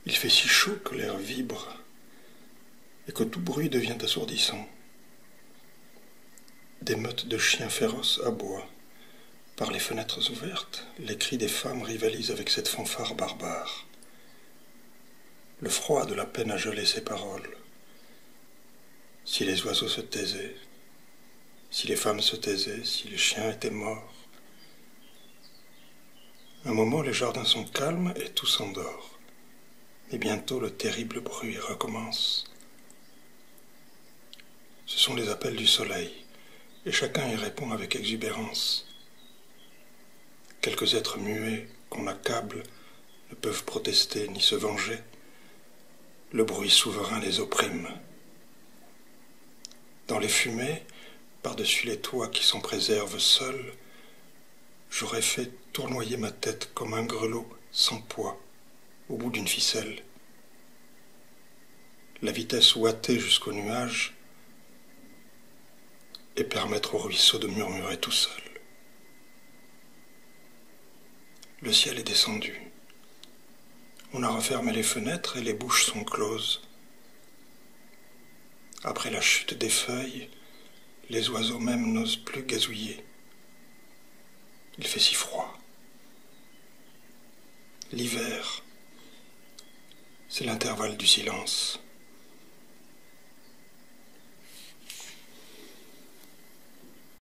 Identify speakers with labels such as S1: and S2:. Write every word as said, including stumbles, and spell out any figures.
S1: Il fait si chaud que l'air vibre et que tout bruit devient assourdissant. Des meutes de chiens féroces aboient. Par les fenêtres ouvertes, les cris des femmes rivalisent avec cette fanfare barbare. Le froid de la peine a gelé ses paroles. Si les oiseaux se taisaient, si les femmes se taisaient, si les chiens étaient morts. Un moment, les jardins sont calmes et tout s'endort. Mais bientôt, le terrible bruit recommence. Ce sont les appels du soleil, et chacun y répond avec exubérance. Quelques êtres muets qu'on accable ne peuvent protester ni se venger. Le bruit souverain les opprime. Dans les fumées, par-dessus les toits qui s'en préservent seuls, j'aurais fait tournoyer ma tête comme un grelot sans poids au bout d'une ficelle. La vitesse ouatée jusqu'aux nuages et permettre au ruisseau de murmurer tout seul. Le ciel est descendu. On a refermé les fenêtres et les bouches sont closes. Après la chute des feuilles, les oiseaux même n'osent plus gazouiller. Il fait si froid. L'hiver, c'est l'intervalle du silence.